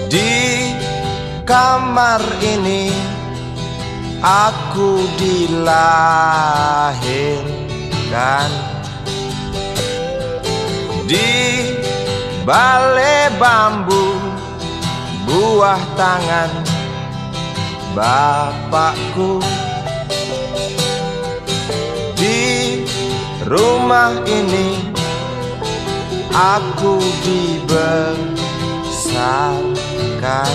Di kamar ini aku dilahirkan, di balai bambu buah tangan bapakku. Di rumah ini aku dibesarkan,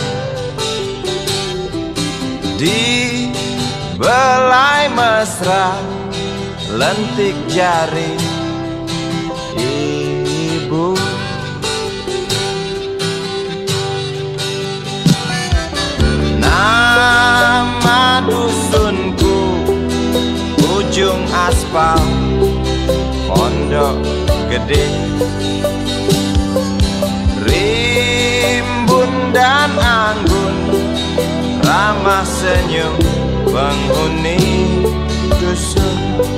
di belai mesra lentik jari ibu. Nama dusunku ujung aspal Pondok Gede. Rimbun dan anggun ramah senyum penghuni dusun.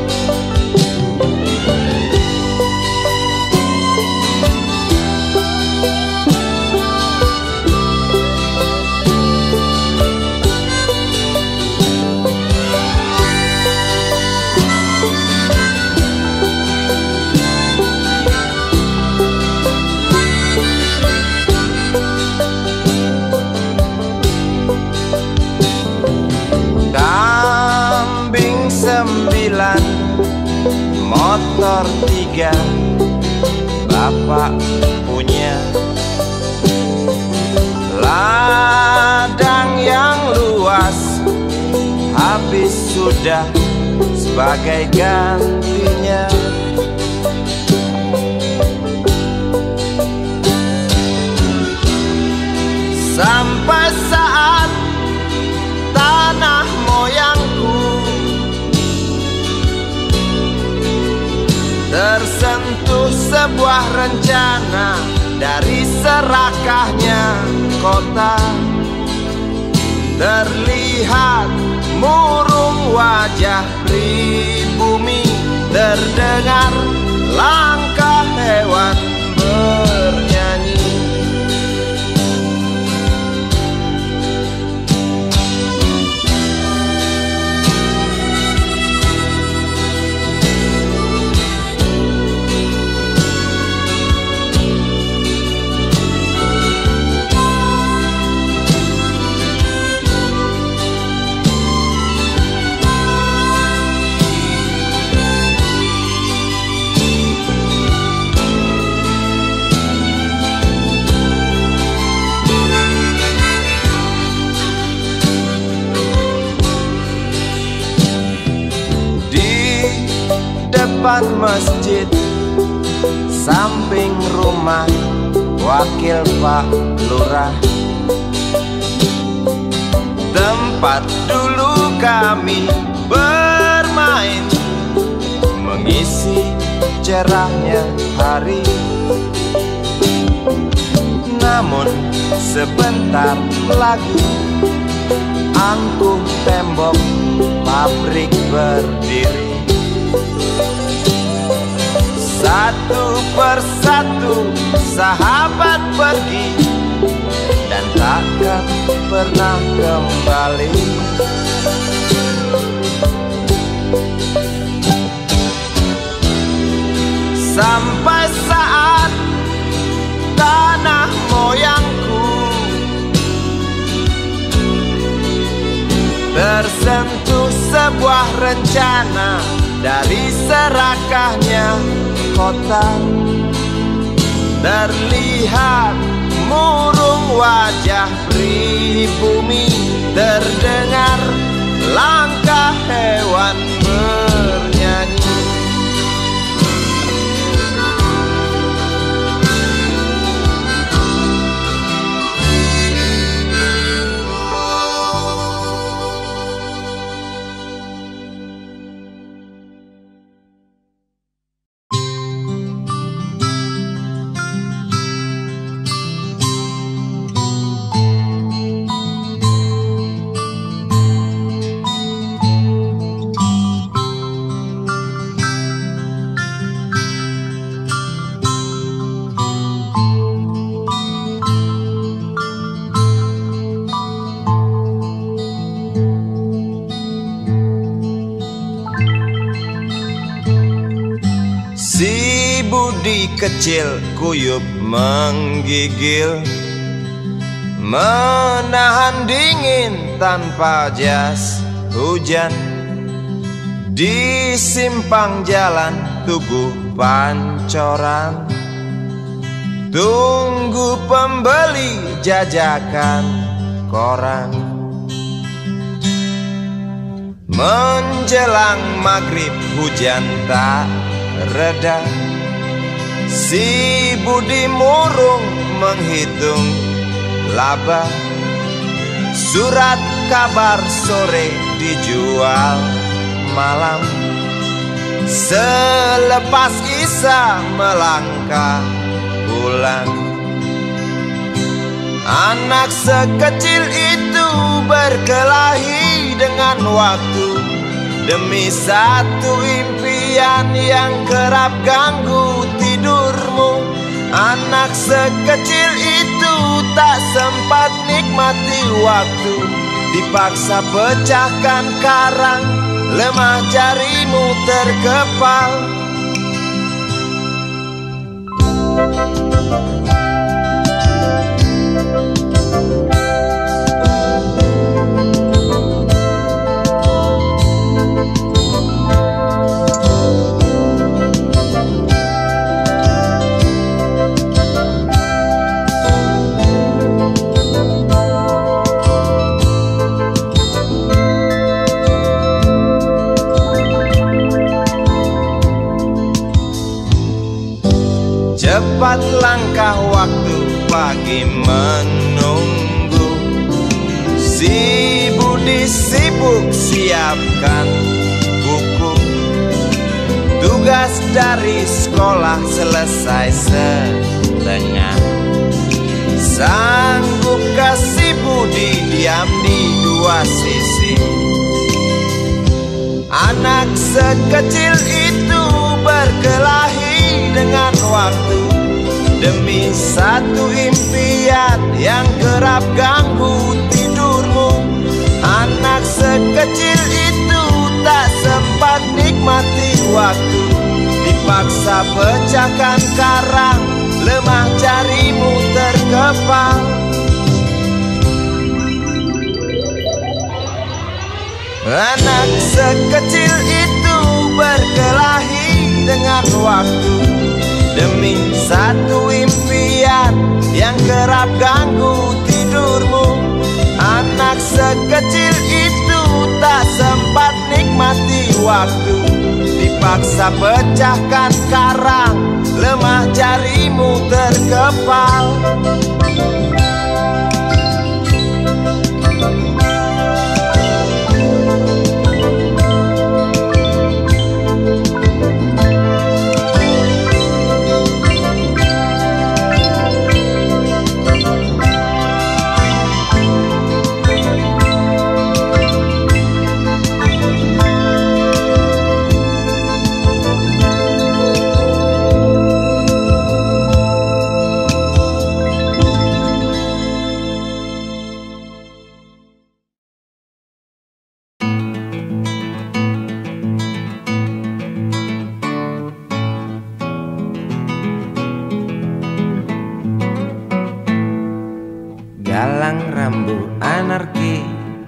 Kambing 9, motor 3, bapak punya. Ladang yang luas habis sudah sebagai gantinya. Sampai saat tanah moyangku tersentuh sebuah rencana dari serakahnya kota. Terlihat murung wajah pribumi, terdengar langkah hewan bernyanyi. Depan masjid samping rumah wakil Pak Lurah, tempat dulu kami bermain mengisi cerahnya hari. Namun sebentar lagi angkuh tembok pabrik berdiri. Satu persatu sahabat pergi dan takkan pernah kembali. Sampai saat tanah moyangku tersentuh sebuah rencana dari serakahnya kota. Terlihat murung wajah pribumi, terdengar langkah hewan bernyanyi. kecil kuyup menggigil, menahan dingin tanpa jas hujan. Di simpang jalan Tugu Pancoran, tunggu pembeli jajakan koran. Menjelang maghrib hujan tak reda, si Budi murung menghitung laba. Surat kabar sore dijual malam. Selepas Isya melangkah pulang. Anak sekecil itu berkelahi dengan waktu demi satu impian yang kerap ganggu tidurmu. Anak sekecil itu tak sempat nikmati waktu, dipaksa pecahkan karang, lemah jarimu terkepal. Cepat langkah waktu, pagi menunggu. Si Budi sibuk siapkan buku. Tugas dari sekolah selesai setengah. Sanggupkah si Budi diam di dua sisi? Anak sekecil itu berkelahi dengan waktu demi satu impian yang kerap ganggu tidurmu. Anak sekecil itu tak sempat nikmati waktu, dipaksa pecahkan karang, lemah jarimu terkepal. Anak sekecil itu berkelahi dengan waktu demi satu impian yang kerap ganggu tidurmu. Anak sekecil itu tak sempat nikmati waktu, dipaksa pecahkan karang, lemah jarimu terkepal. Galang rambu anarki,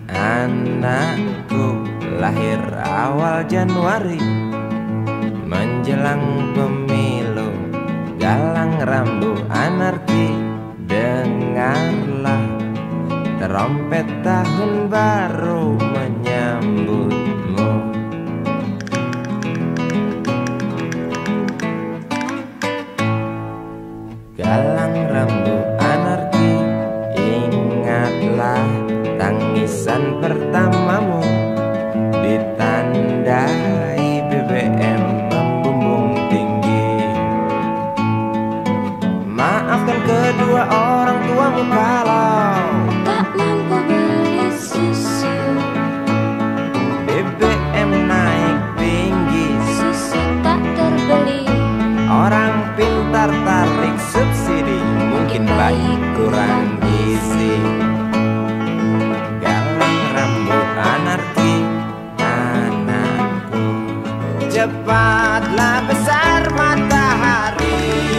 anakku lahir awal Januari menjelang pemilu. Galang rambu anarki, dengarlah trompet tahun baru menyambutmu. Galang rambu anarki, ingatlah tangisan pertamamu, ditandai BBM membumbung tinggi. Maafkan kedua orang tuamu kalau tak mampu beli susu. BBM naik tinggi, Susu tak terbeli. orang pintar tarik subsidi, mungkin baik kurang gizi. Galang rambut anarki, anakku, cepatlah besar matahari.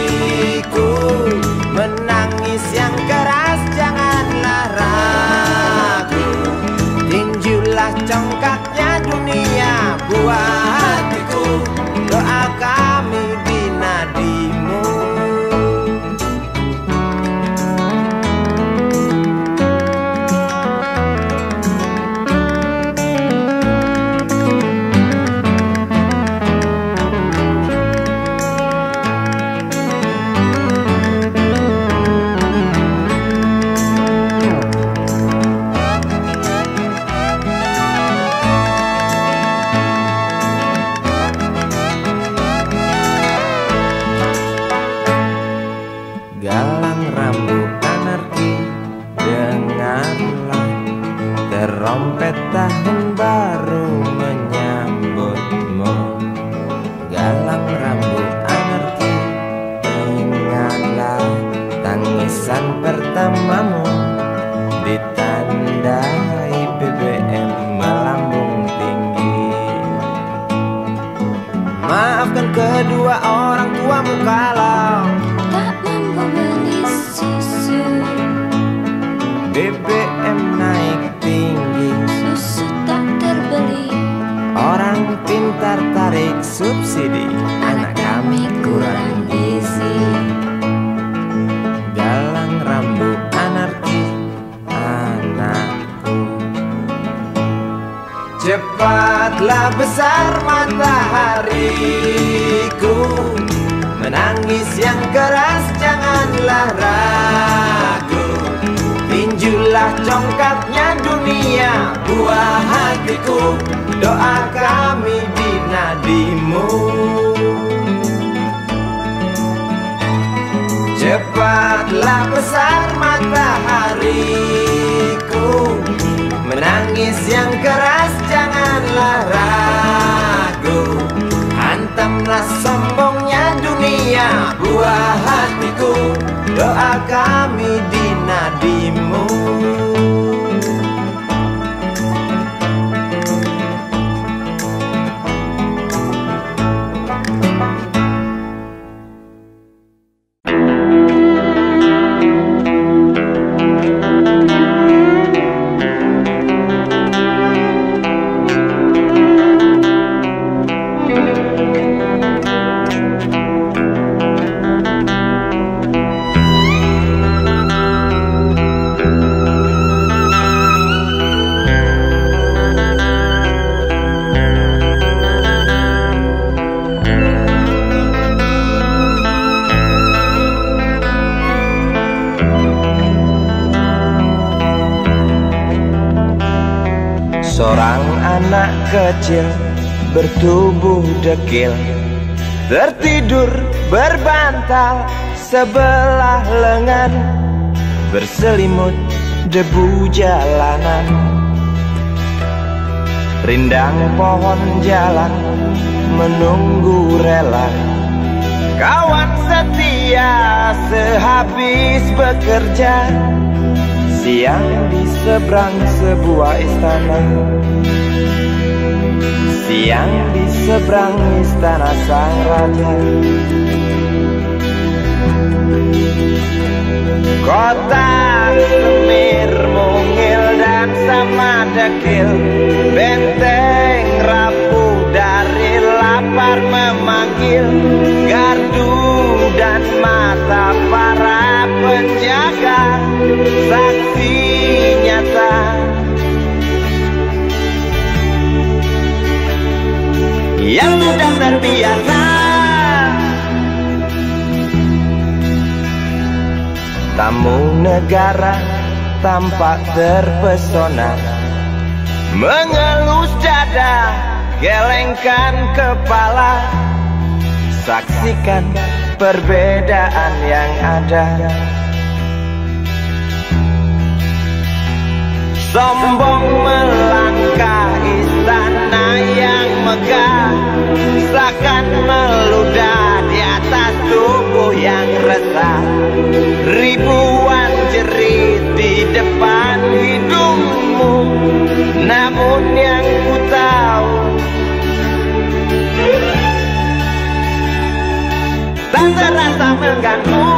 Serompet tahun baru menyambutmu, galang rambut anarki. Ingatlah tangisan pertamamu, ditandai BBM melambung tinggi. Maafkan kedua orang tuamu kalau tak mampu beli susu. BBM naik tinggi, Susu tak terbeli. orang pintar tarik subsidi, anak kami kurang gizi. Galang rambut anarki, anakku. Cepatlah besar matahariku, menangis yang keras janganlah ragu. Tinjulah congkaknya dunia, buah hatiku. Doa kami di nadimu. Cepatlah besar matahariku, menangis yang keras janganlah ragu. Hantamlah sombongnya dunia, buah hatiku. Doa kami di nadimu. Seorang anak kecil bertubuh dekil, tertidur berbantal sebelah lengan, berselimut debu jalanan. Rindang pohon jalan menunggu rela, kawan setia sehabis bekerja. Siang di seberang sebuah istana, siang di seberang istana sang raja. Kota semir mungil dan sama dekil, benteng rapuh dari lapar memanggil. Gardu dan mata para penjaga, saksi nyata. Yang sudah terbiasa tamu negara tampak terpesona, mengelus dada, gelengkan kepala. Saksikan perbedaan yang ada. Sombong melangkah istana yang megah, seakan meludah di atas tubuh yang resah. Ribuan jerit di depan hidungmu, namun yang ku tahu tak terasa mengganggu.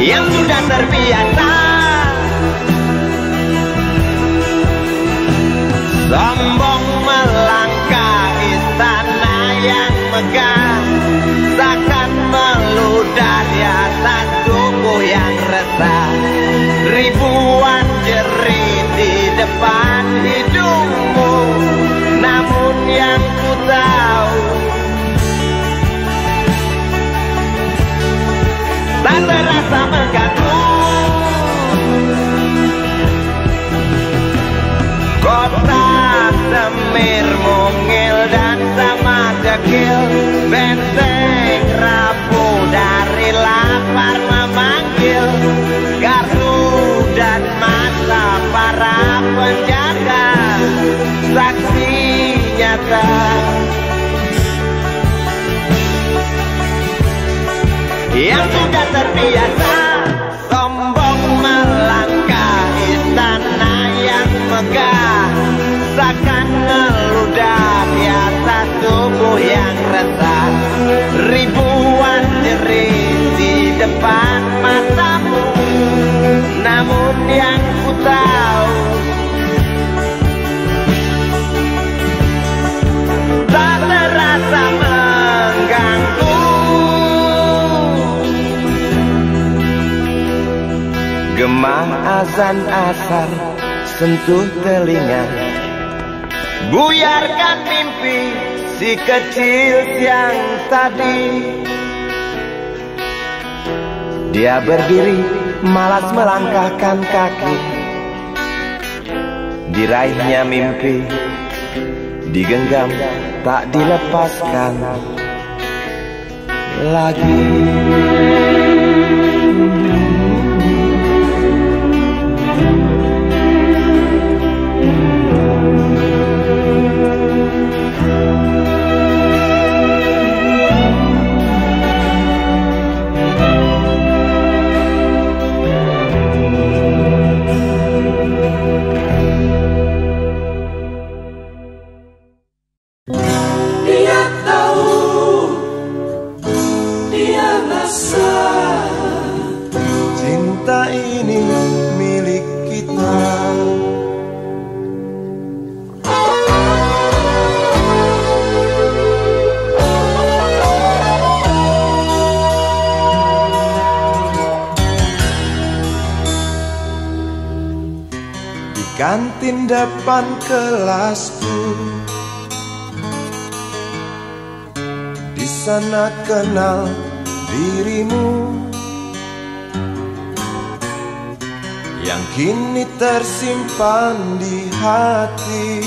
yang sudah terbiasa sombong melangkah istana yang megah, takkan meludah di atas tubuh yang resah. Ribuan jerit di depan hidungmu, namun yang ku tahu tak terasa mengganggu. Kota Semir mungil dan sama dekil, benteng rapuh dari lapar memanggil. Gardu dan mata para penjaga, saksi nyata yang sudah terbiasa sombong melangkah istana yang megah, takkan meludah di atas tubuh yang resah. Ribuan jerit di depan matamu, namun yang ku tahu tak terasa mengganggu. Gema azan asar sentuh telinga, buyarkan mimpi si kecil siang tadi. Dia berdiri malas melangkahkan kaki, diraihnya mimpi digenggam tak dilepaskan lagi. Kantin depan kelasku, di sana kenal dirimu yang kini tersimpan di hati.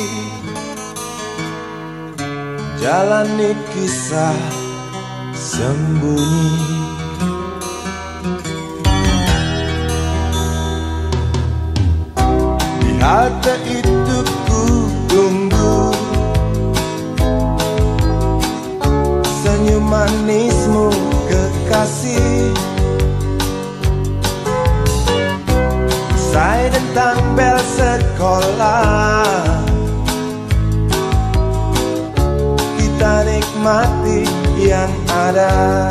Jalani kisah sembunyi, halte itu ku tunggu senyum manismu kekasih. Usai tentang bel sekolah, kita nikmati yang ada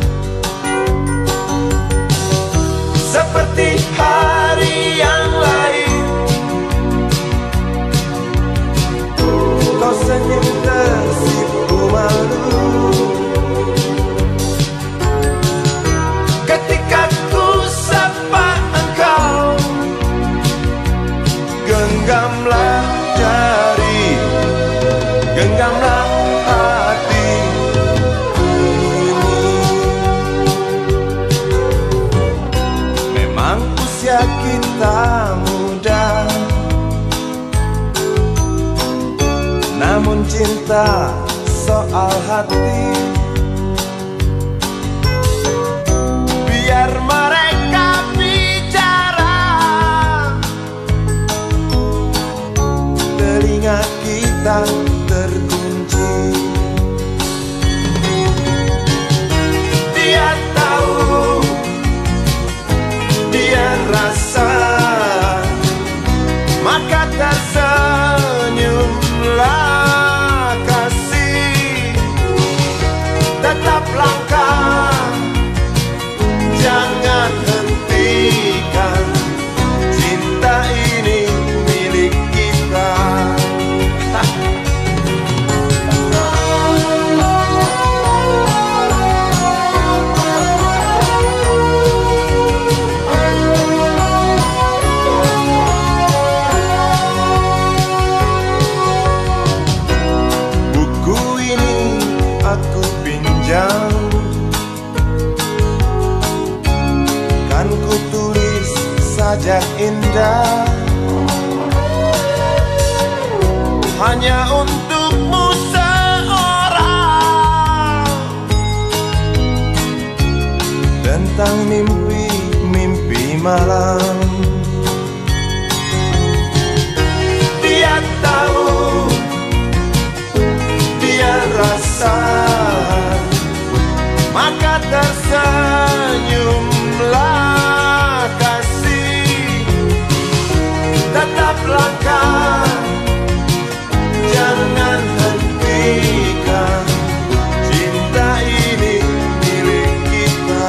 seperti hari yang lain. Kau senyum tersipu malu ketika ku sapa engkau. Genggamlah jari, genggamlah hati ini. Memang usia kita muda, namun cinta soal hati. Biar mereka bicara, telinga kita terkunci. Dia tahu, dia rasa, maka tersenyumlah kasih. indah hanya untukmu seorang. Tentang mimpi-mimpi malam, dia tahu, dia rasa, maka tersenyumlah kasih. Tetap langkah, jangan hentikan, cinta ini milik kita.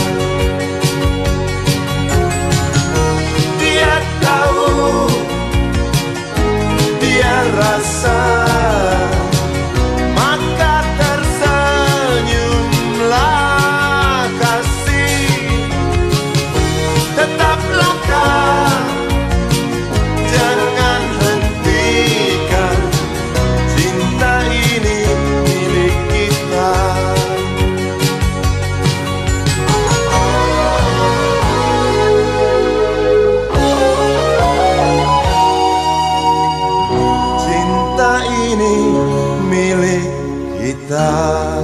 Dia tahu, dia rasa, maka tersenyumlah kasih. Tetap langkah, jangan hentikan, cinta ini milik kita. Cinta ini milik kita.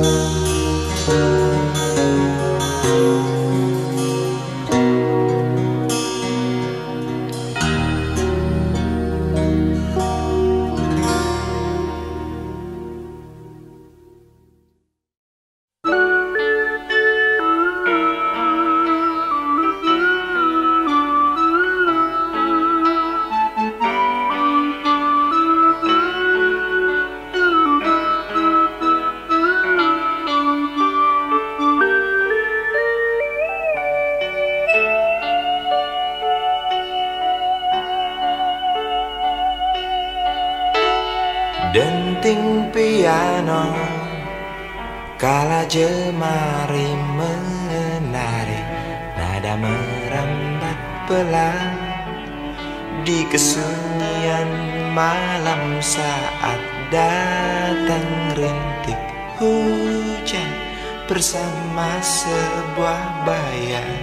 Denting piano kala jemari menari, nada merambat pelan di kesunyian malam saat datang rintik hujan bersama sebuah bayang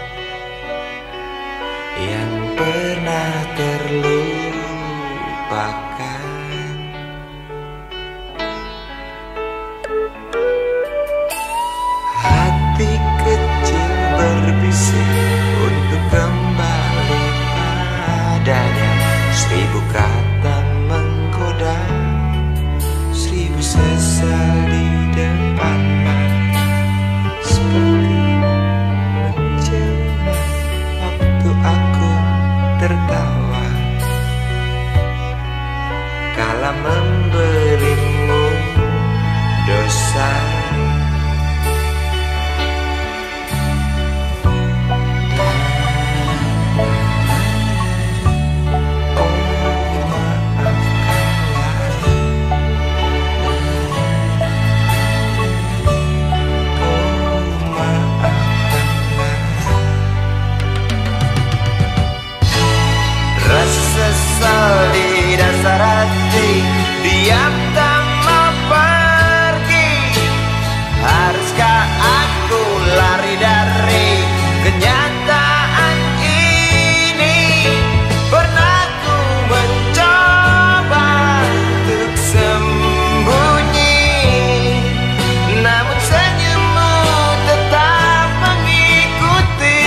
yang pernah terlupakan. Hati kecil berbisik untuk kembali padanya. 1000 kata menggoda, 1000 sesal di depan mata, seperti menjelma waktu aku tertawa kala memberimu dosa. Sesal di dasar hati, diam tak mau pergi. Haruskah aku lari dari kenyataan ini? Pernah ku mencoba untuk sembunyi, namun senyummu tetap mengikuti.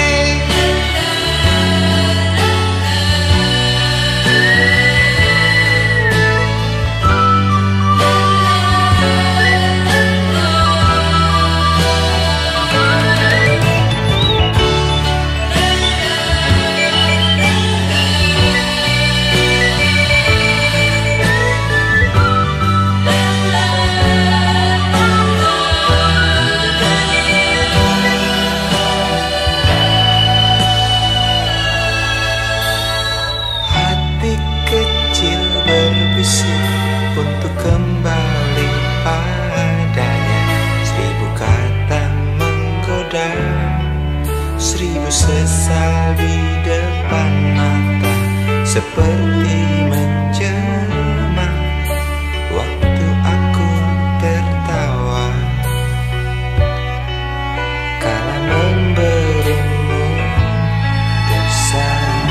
Untuk kembali padanya, 1000 kata menggoda, 1000 sesal di depan mata, seperti menjelma waktu aku tertawa kala memberimu dosa.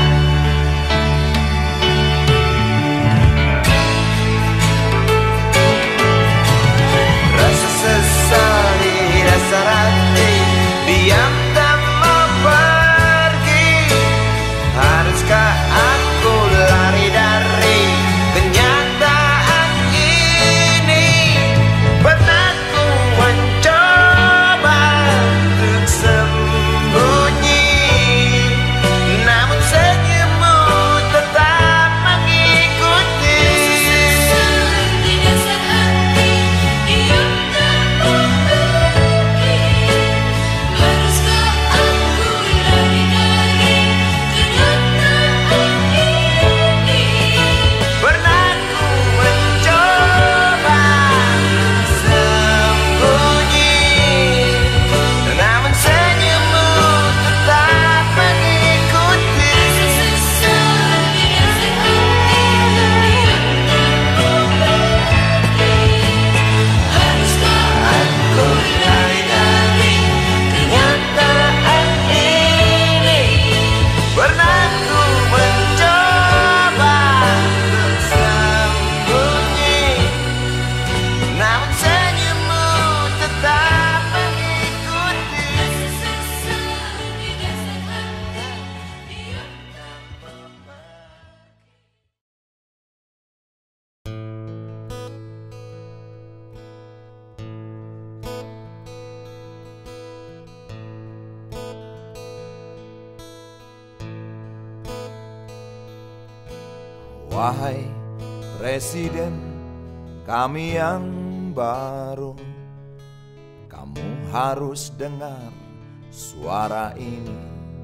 Wahai Presiden kami yang baru, kamu harus dengar suara ini.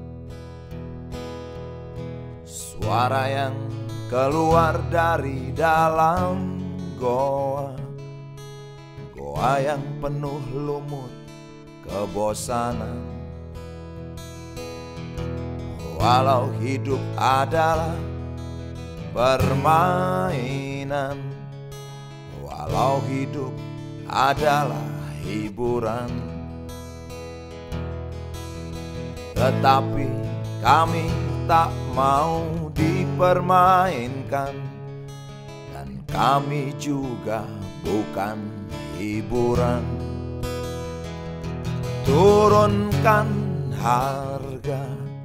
Suara yang keluar dari dalam goa, goa yang penuh lumut kebosanan. Walau hidup adalah permainan, walau hidup adalah hiburan, tetapi kami tak mau dipermainkan, dan kami juga bukan hiburan. Turunkan harga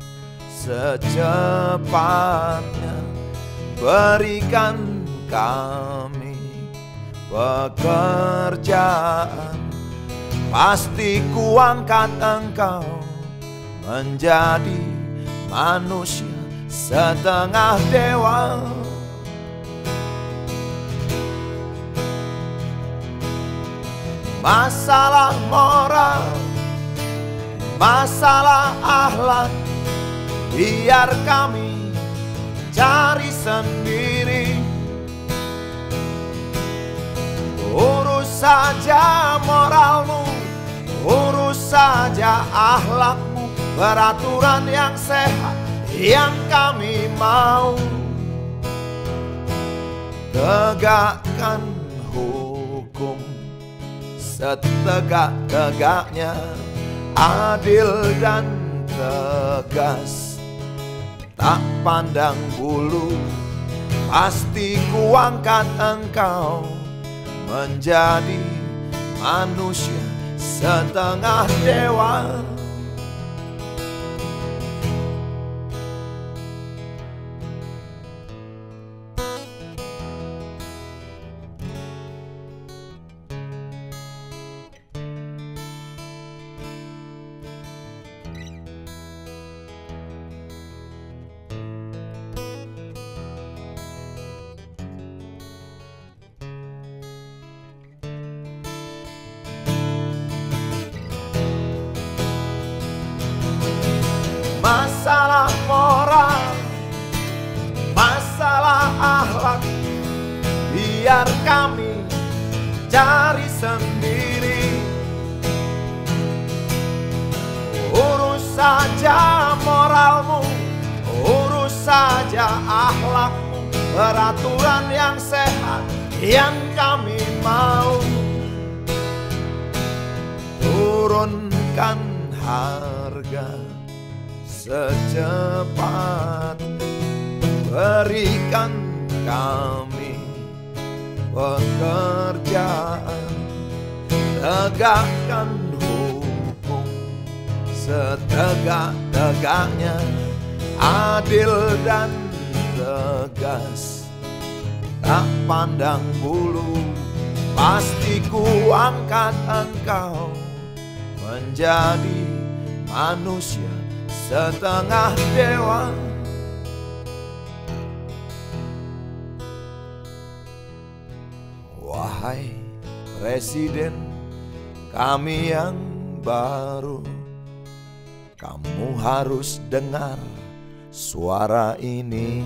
secepatnya, berikan kami pekerjaan, pasti kuangkat engkau menjadi manusia setengah dewa. Masalah moral, masalah akhlak, biar kami cari sendiri. Urus saja moralmu, urus saja akhlakmu, peraturan yang sehat yang kami mau. Tegakkan hukum setegak-tegaknya, adil dan tegas, tak pandang bulu, pasti kuangkat engkau menjadi manusia setengah dewa. Masalah moral, masalah akhlak, biar kami cari sendiri. Urus saja moralmu, urus saja akhlakmu, peraturan yang sehat yang kami mau. Turunkan harga secepat, berikan kami pekerjaan, tegakkan hukum setegak-tegaknya, adil dan tegas, tak pandang bulu, pasti kuangkat engkau menjadi manusia setengah dewa. Wahai Presiden kami yang baru, kamu harus dengar suara ini.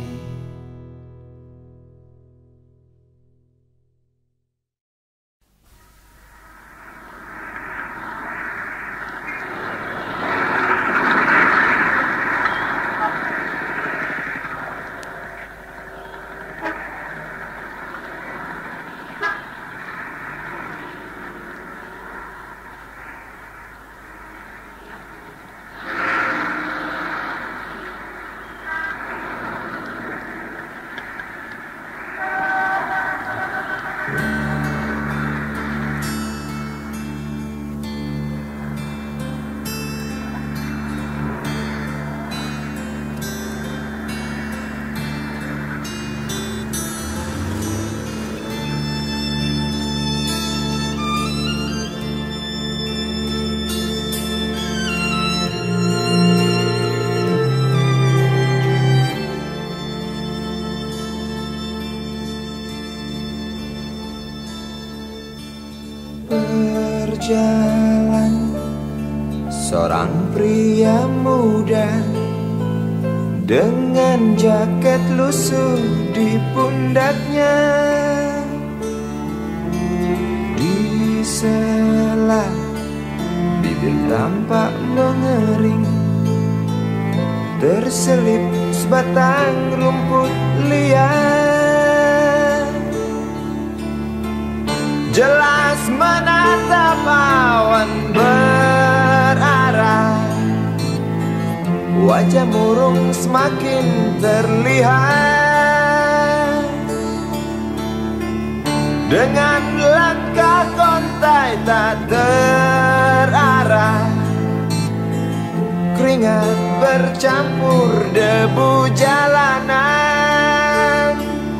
jalan seorang pria muda dengan jaket lusuh di pundaknya. Di sela bibir tampak mengering, terselip sebatang rumput liar. Jelas menatap awan berarah, wajah murung semakin terlihat. Dengan langkah kontai tak terarah, keringat bercampur debu jalanan.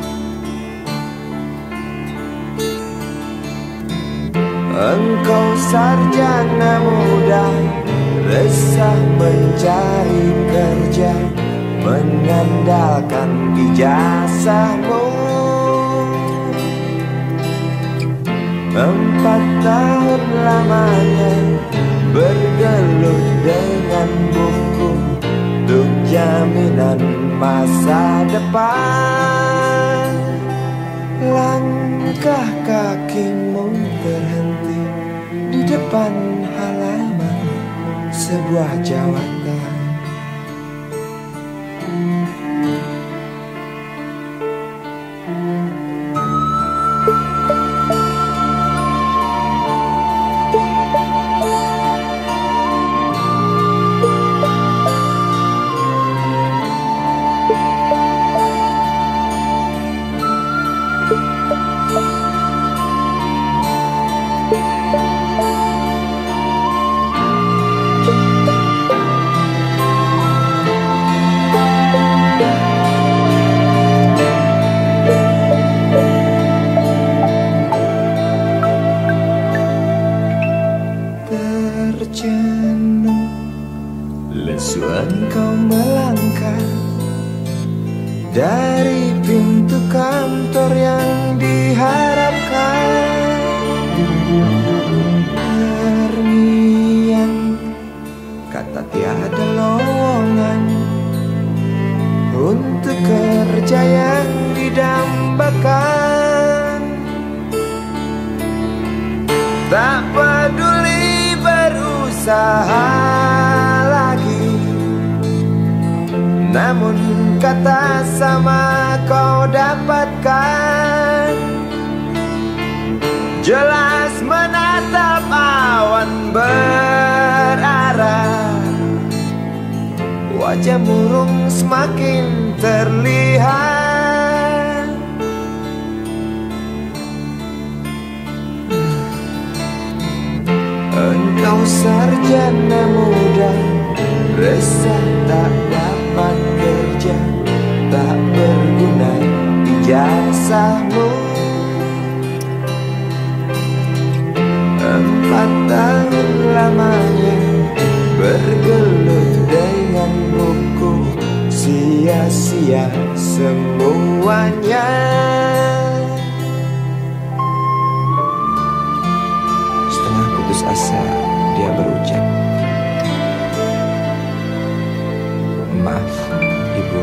Engkau sarjana muda, resah mencari kerja, mengandalkan ijazahmu. 4 tahun lamanya bergelut dengan buku untuk jaminan masa depan. Langkah kakimu terhenti di depan halaman sebuah jawatan. Lesu engkau melangkah dari pintu kantor yang diharapkan. Terngiang kata tiada lowongan untuk kerja yang didambakan. Tak peduli berusaha lagi, namun kata sama kau dapatkan. Jelas menatap awan berarah, wajah murung semakin terlihat. Engkau sarjana muda, resah tak dapat kerja, tak berguna ijazahmu. 4 tahun lamanya bergelut dengan buku, sia-sia semuanya. Setengah putus asa dia berucap, "Maaf, Ibu."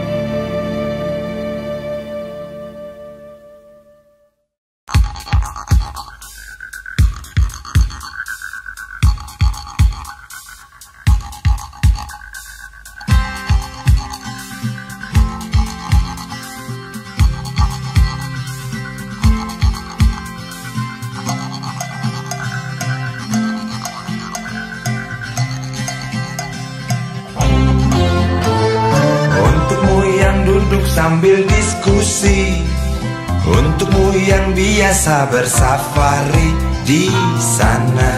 Sambil diskusi, untukmu yang biasa bersafari di sana,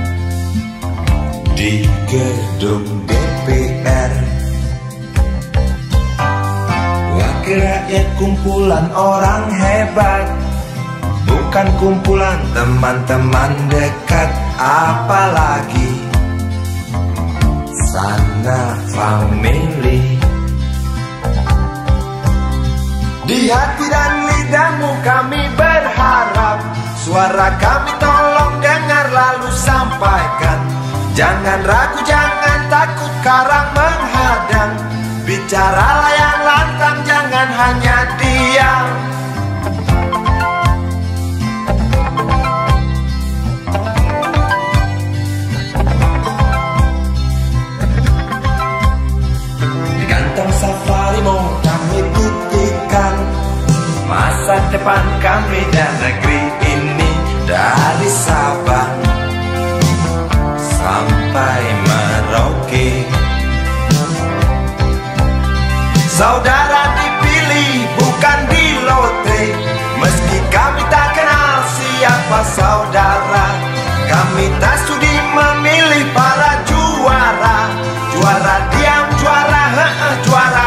di gedung DPR. Wakil rakyat kumpulan orang hebat, bukan kumpulan teman-teman dekat, apalagi sana family. Di hati dan lidahmu kami berharap, suara kami tolong dengar lalu sampaikan. Jangan ragu, jangan takut karang menghadang. Bicaralah yang lantang, jangan hanya diam. Di kantong safarimu kami buktikan masa depan kami dan negeri ini. Dari Sabang sampai Merauke, saudara dipilih bukan di lotre. Meski kami tak kenal siapa saudara, kami tak sudi memilih para juara. Juara diam, juara juara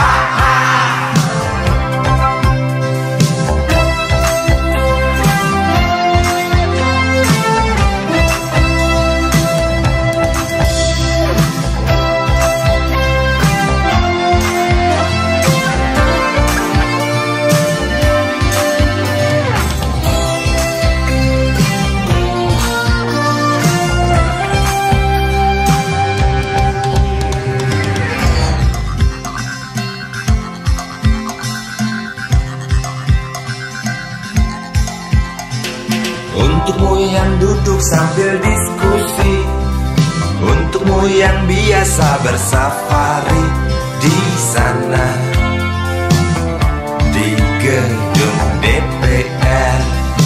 Untukmu yang duduk sambil diskusi, untukmu yang biasa bersafari di sana, di gedung DPR.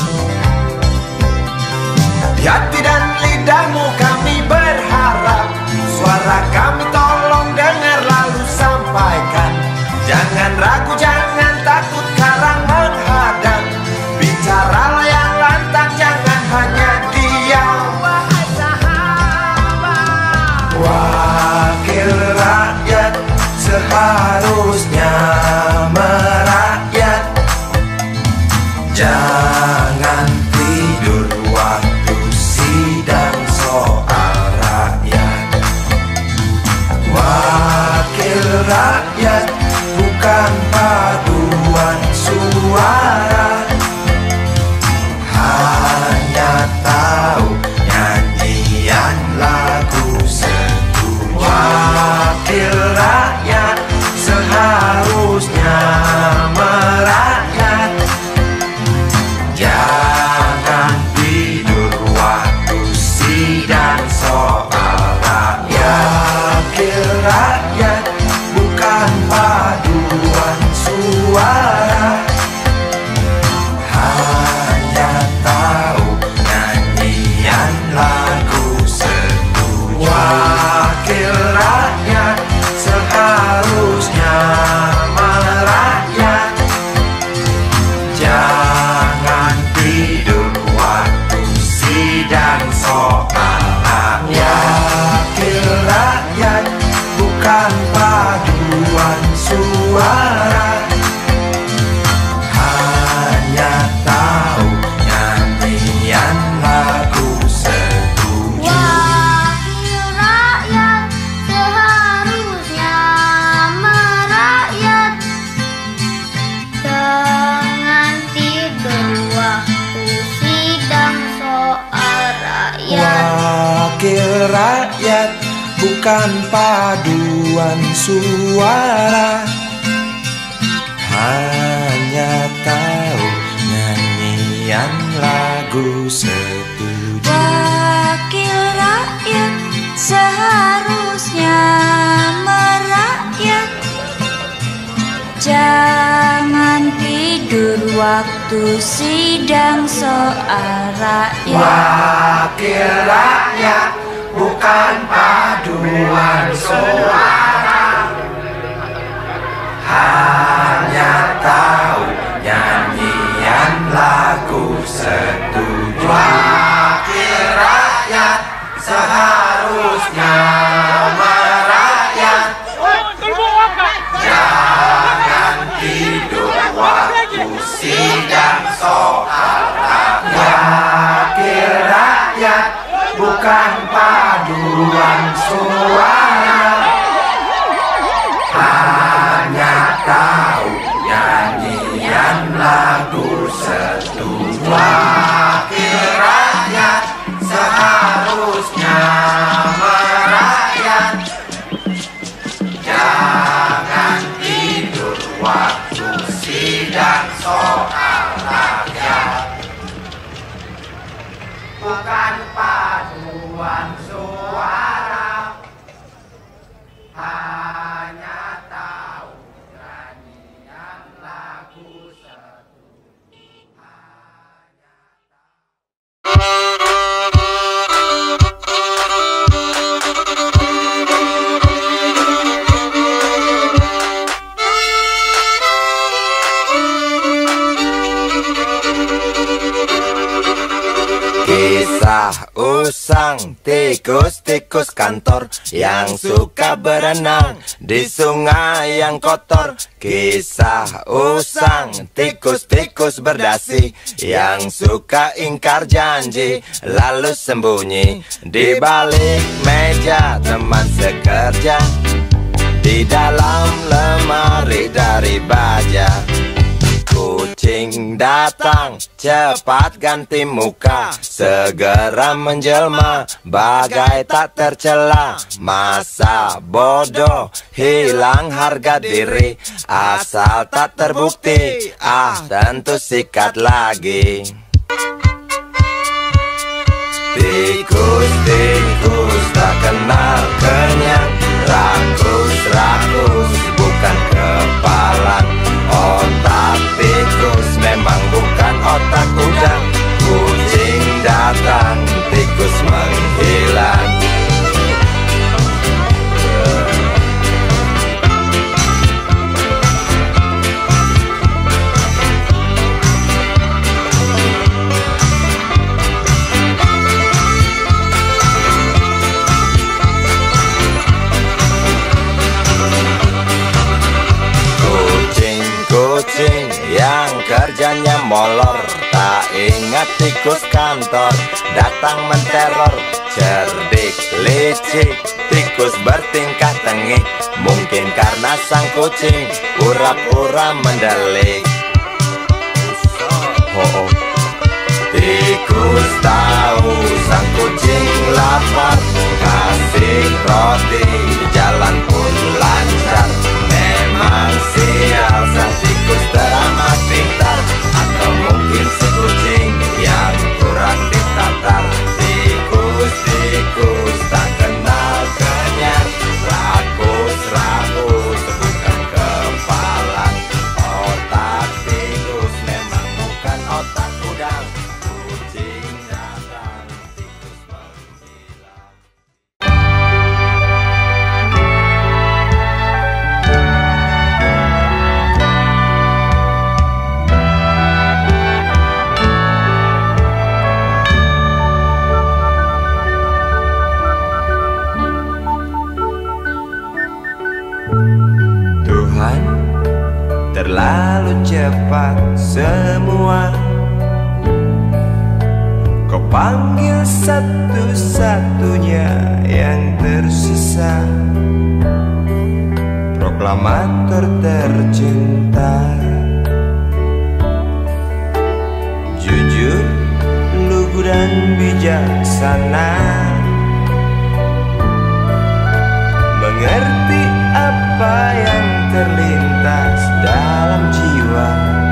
Di hati dan lidahmu kami berharap, suara kami tolong dengar lalu sampaikan. Jangan ragu, jangan takut karang menghadang. Bicaralah yang lantang, jangan hanya diam. Wahai sahabat, wakil rakyat seharusnya merakyat. Jangan tidur waktu sidang soal rakyat. Wakil rakyat bukan paduan suara, hanya tahu nyanyian lagu setuju. Wakil rakyat seharusnya merakyat. Jangan tidur waktu sidang soal rakyat. Wakil rakyat bukan paduan suara, hanya tahu nyanyian lagu setuju. Wakil rakyat seharusnya merakyat. Jangan tidur waktu sidang soal rakyat. Wakil rakyat bukan paduan suara, hanya tahu nyanyian lagu setuju. Wakil rakyat seharusnya merakyat. Jangan tidur waktu sidang soal rakyat. Wakil rakyat bukan paduan suara, hanya tahu nyanyian lagu setuju. Wakil rakyat seharusnya merakyat. Jangan tidur waktu sidang soal rakyat. Wakil rakyat bukan paduan suara, hanya tahu nyanyian lagu setuju. Wakil rakyat seharusnya merakyat. Jangan tidur waktu sidang soal rakyat. Wakil rakyat bukan paduan suara, hanya tahu nyanyian lagu setuju. Wakil rakyat Kisah usang tikus-tikus kantor yang suka berenang di sungai yang kotor. Kisah usang tikus-tikus berdasi yang suka ingkar janji lalu sembunyi di balik meja teman sekerja, di dalam lemari dari baja. Kucing datang, cepat ganti muka, segera menjelma, bagai tak tercela. Masa bodoh, hilang harga diri, asal tak terbukti, tentu sikat lagi. Tikus-tikus tak kenal kenyang, rakus-rakus bukan kepalan. Otak tikus memang bukan otak udang. Kucing datang, tikus menghilang. Kucing yang kerjanya molor, tak ingat tikus kantor datang menteror. Cerdik, licik, tikus bertingkah tengik, mungkin karena sang kucing pura-pura mendelik. Tikus tahu sang kucing lapar, kasih roti, jalan pun lancar. Memang sial sang tikus teramat pintar, atau mungkin si kucing yang kurang ditatar. Tikus-tikus tak kenal kenyang, rakus-rakus bukan kepalan. Otak tikus memang bukan otak udang. Kucing datang, tikus menghilang. Tuhan, terlalu cepat semua. Kau panggil satu-satunya yang tersisa, proklamator tercinta. Jujur, lugu dan bijaksana, mengerti apa yang terlintas dalam jiwa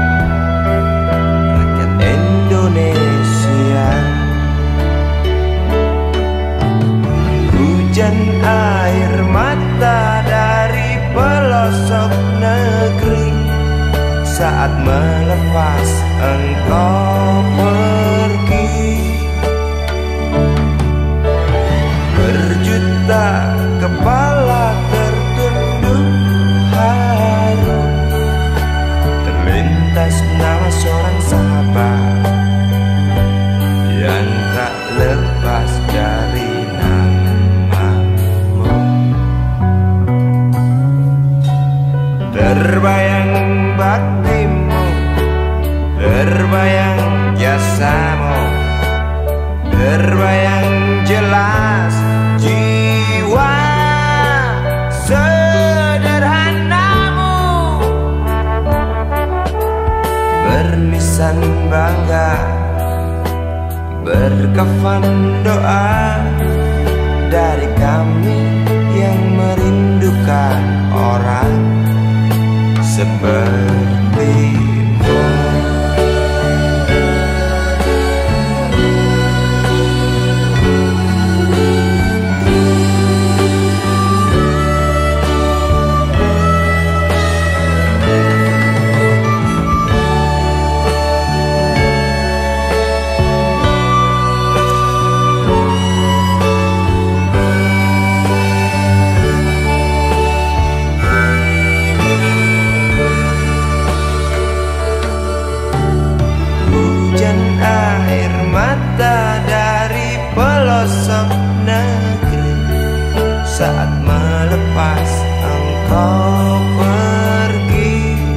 rakyat Indonesia. Hujan air mata dari pelosok negeri saat melepas engkau pergi. Berjuta kepala tertunduk haru, terlintas nama seorang sahabat yang tak lepas dari namamu. Terbayang baktimu, terbayang jasamu, terbayang jelas jiwa sederhanamu, bernisan bangga, berkafan doa dari kami yang merindukan orang sepertimu. saat melepas engkau pergi.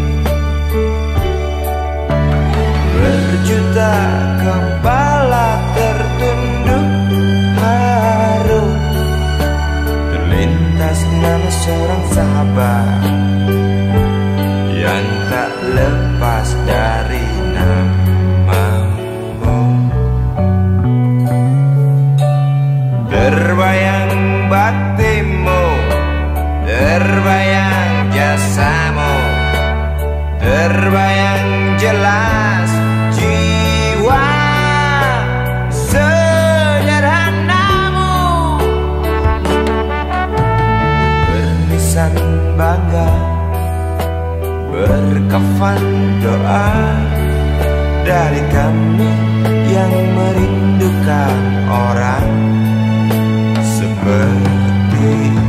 Berjuta kepala tertunduk haru, terlintas nama seorang sahabat yang tak lepas dari namamu. Terbayang baktimu, terbayang jasamu, terbayang jelas jiwa sederhanamu. Bernisan bangga, berkafan doa dari kami yang merindukan orang sepertimu.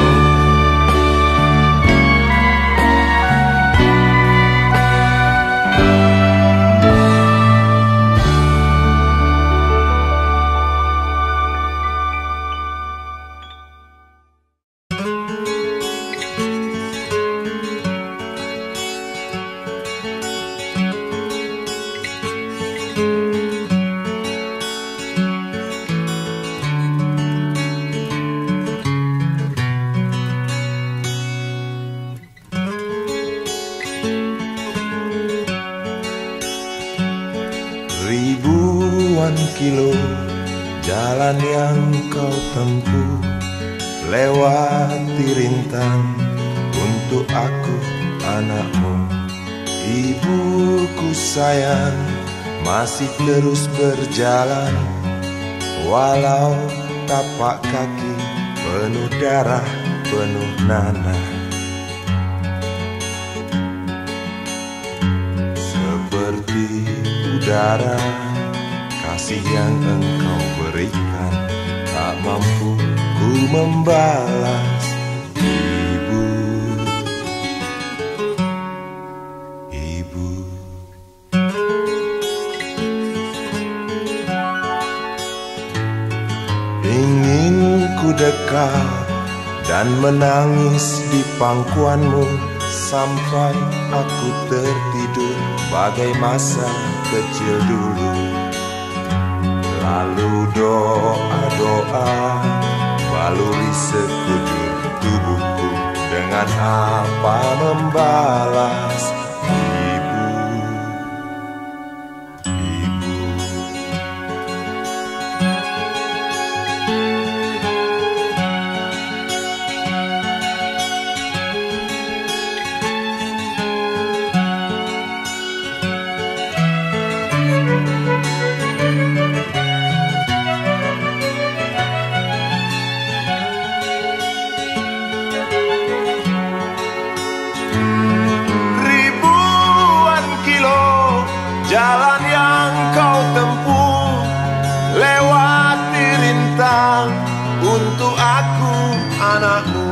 Ribuan kilo jalan yang kau tempuh, lewati rintang untuk aku anakmu. Ibuku sayang masih terus berjalan, walau tapak kaki penuh darah, penuh nanah. Seperti udara, kasih yang engkau berikan tak mampu ku membalas. Ibu, ibu. Ingin ku dekat dan menangis di pangkuanmu sampai aku tertidur bagai masa kecil dulu. Lalu doa-doa baluri sekujur tubuhku, dengan apa membalas. Ibu, ibu. Jalan yang kau tempuh, lewati rintang untuk aku anakmu.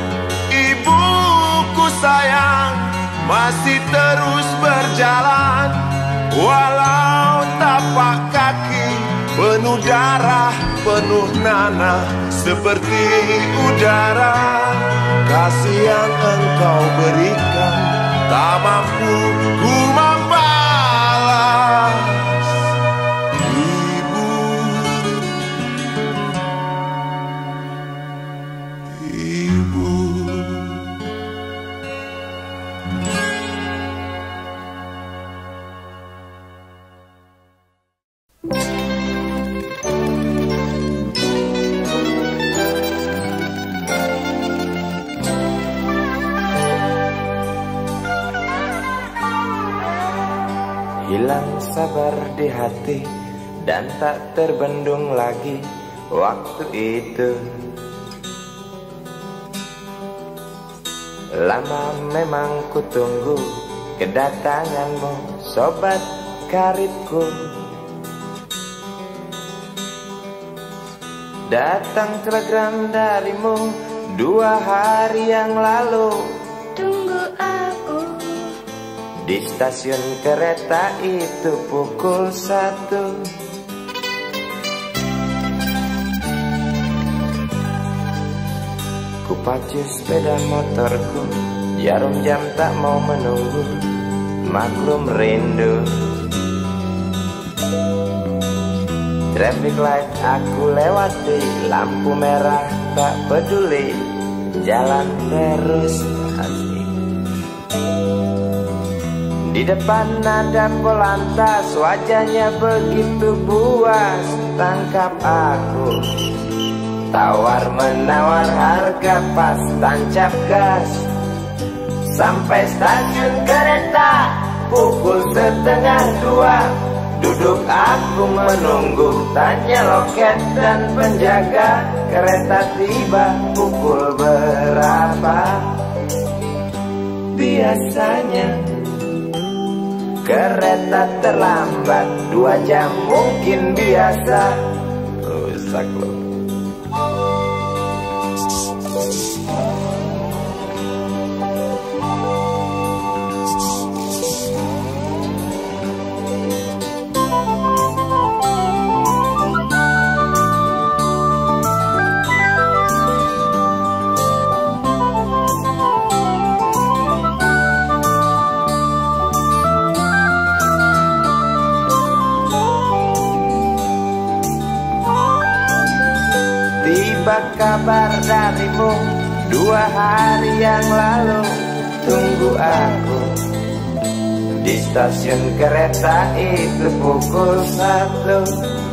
Ibuku sayang masih terus berjalan, walau tapak kaki penuh darah, penuh nanah. Seperti udara, kasih yang engkau berikan tak mampu ku membalas. Ibu, ibu. Hilang sabar di hati dan tak terbendung lagi waktu itu. Lama memang ku tunggu kedatanganmu, sobat karibku. Datang telegram darimu 2 hari yang lalu. Tunggu aku di stasiun kereta itu pukul 1. Ku pacu sepeda motorku, jarum jam tak mau menunggu, maklum rindu. Traffic light aku lewati, lampu merah tak peduli, jalan terus asik. Di depan ada polantas, wajahnya begitu buas, tangkap aku. Tawar menawar harga pas, tancap gas. Sampai stasiun kereta pukul 1:30. Duduk aku menunggu, tanya loket dan penjaga, kereta tiba pukul berapa? Biasanya kereta terlambat 2 jam mungkin biasa. Rusak loh. Tiba kabar darimu 2 hari yang lalu, tunggu aku di stasiun kereta itu pukul 1.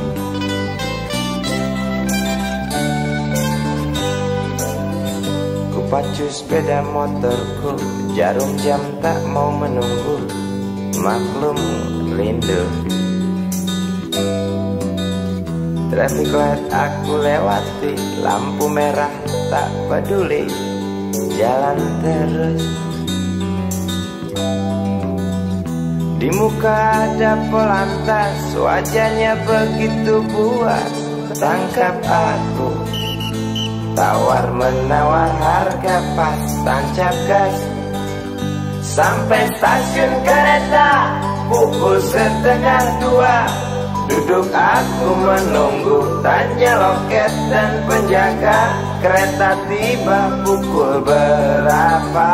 Ku pacu sepeda motorku, jarum jam tak mau menunggu, maklum rindu. Traffic light aku lewati, lampu merah tak peduli, jalan terus. Di muka ada polantas, wajahnya begitu buas, tangkap aku. Tawar menawar harga pas, tancap gas. Sampai stasiun kereta pukul 1:30. Duduk aku menunggu, tanya loket dan penjaga, kereta tiba pukul berapa?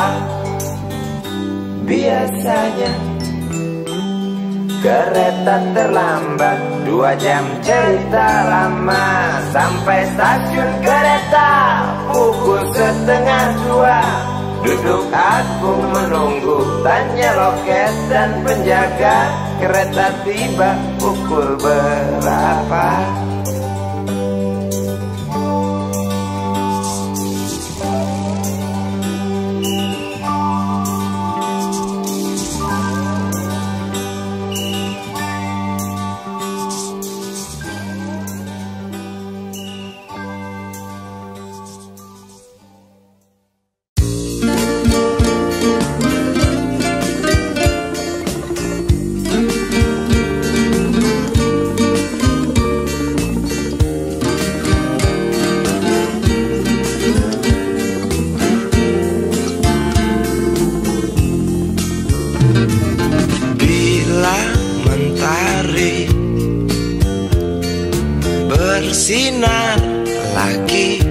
Biasanya kereta terlambat 2 jam, cerita lama. Sampai stasiun kereta pukul 1:30. Duduk aku menunggu, tanya loket dan penjaga, kereta tiba pukul berapa? Bersinar lagi,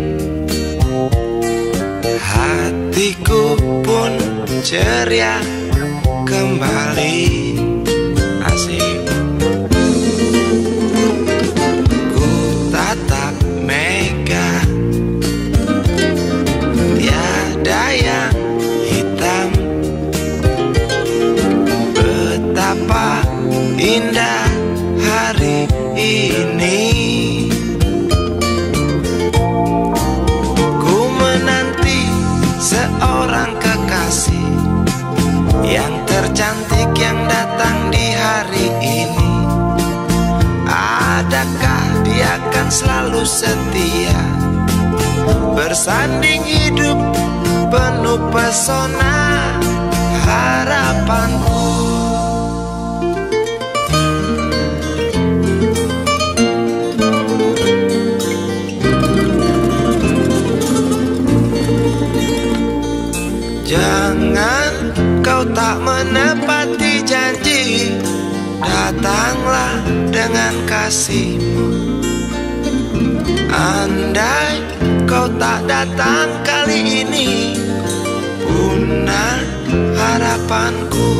hatiku pun ceria kembali. Asik. Ku tatap mega, tiada yang hitam. Betapa indah hari ini. Seorang kekasih yang tercantik yang datang di hari ini. Adakah dia akan selalu setia, bersanding hidup penuh pesona harapanku. Jangan kau tak menepati janji, datanglah dengan kasihmu. Andai kau tak datang kali ini, punah harapanku.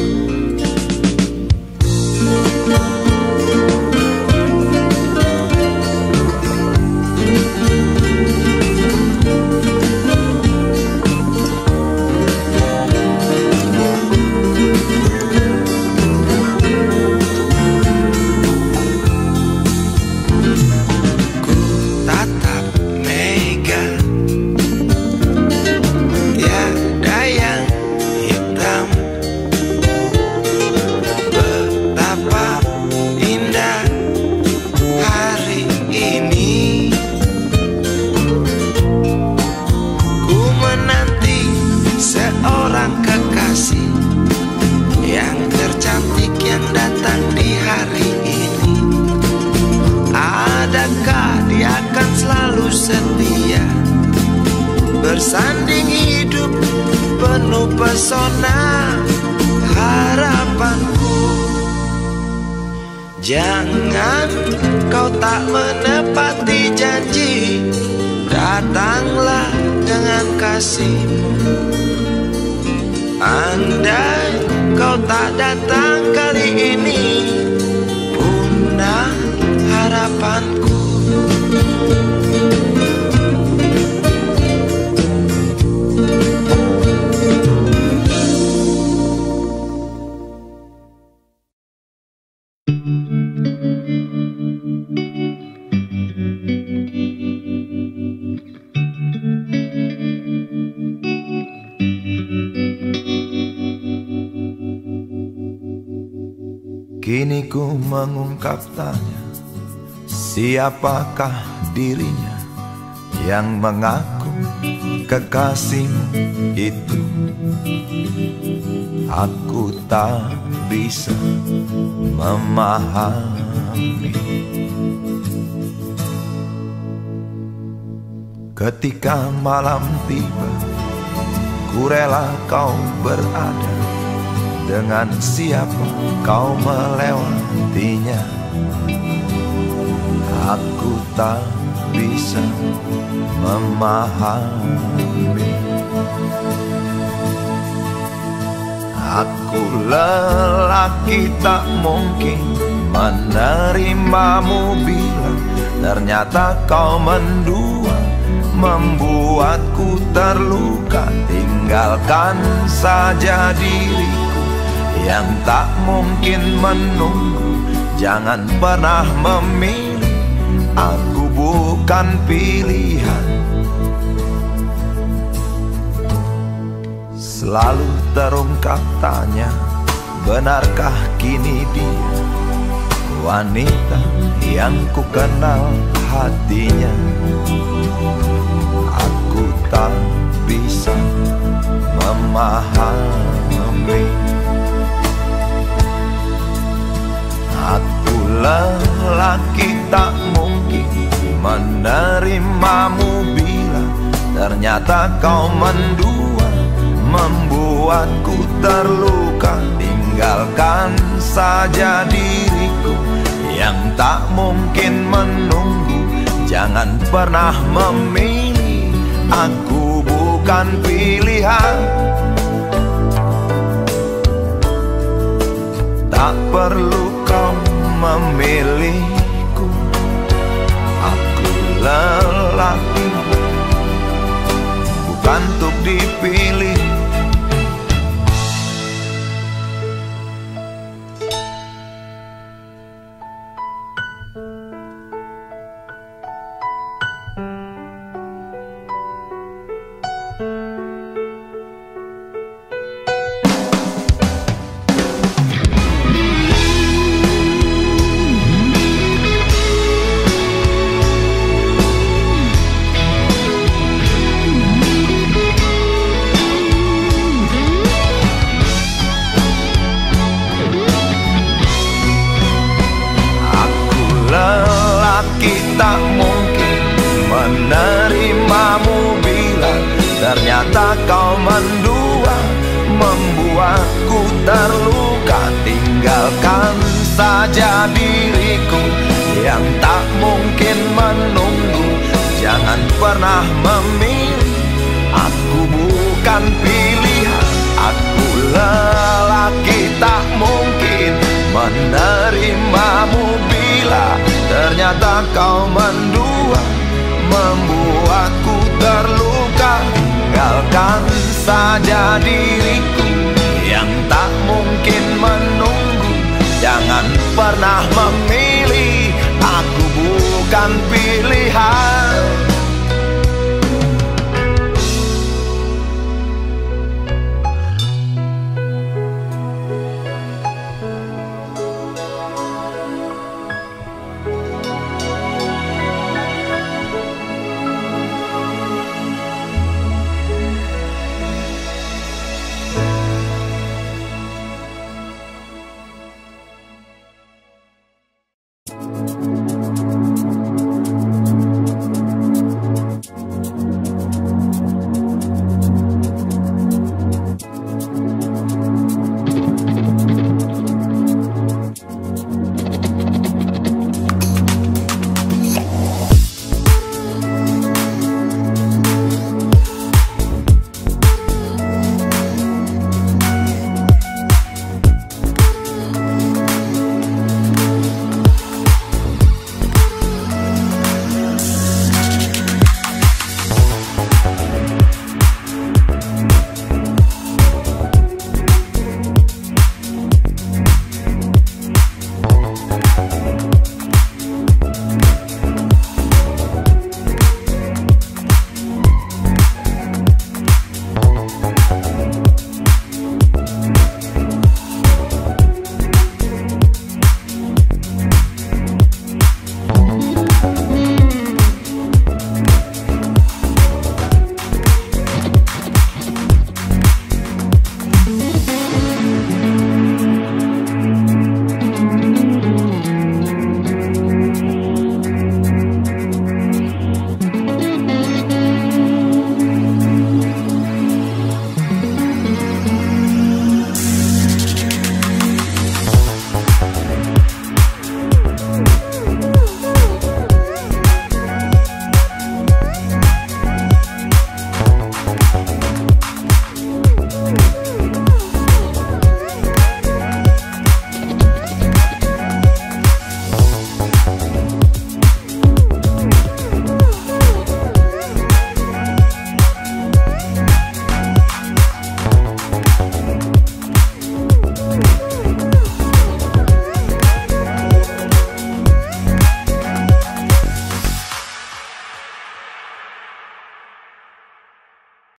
Setia bersanding hidup penuh pesona harapanku. Jangan kau tak menepati janji, datanglah dengan kasihmu. Andai kau tak datang kali ini, punah harapanku. Kini ku mengungkap tanya, siapakah dirinya yang mengaku kekasihmu itu? Aku tak bisa memahami. Ketika malam tiba, ku rela kau berada. Dengan siapa kau melewatinya? Aku tak bisa memahami. Aku lelaki tak mungkin menerimamu bila ternyata kau mendua, membuatku terluka. Tinggalkan saja diriku yang tak mungkin menunggu. Jangan pernah memilih, aku bukan pilihan. Selalu terungkap tanya, benarkah kini dia wanita yang ku kenal hatinya? Aku tak bisa memahami. Aku lelaki tak mungkin menerimamu bila ternyata kau mendua, membuatku terluka. Tinggalkan saja diriku yang tak mungkin menunggu. Jangan pernah memilih, aku bukan pilihan. Tak perlu kau memilihku, aku lelaki bukan untuk dipilih. Tak mungkin menerimamu bila ternyata kau mendua, membuatku terluka. Tinggalkan saja diriku yang tak mungkin menunggu. Jangan pernah memilih. Aku bukan pilihan. Aku lelaki tak mungkin menerimamu bila ternyata kau mendua, membuatku terluka. Tinggalkan saja diriku yang tak mungkin menunggu. Jangan pernah memilih. Aku bukan pilihan.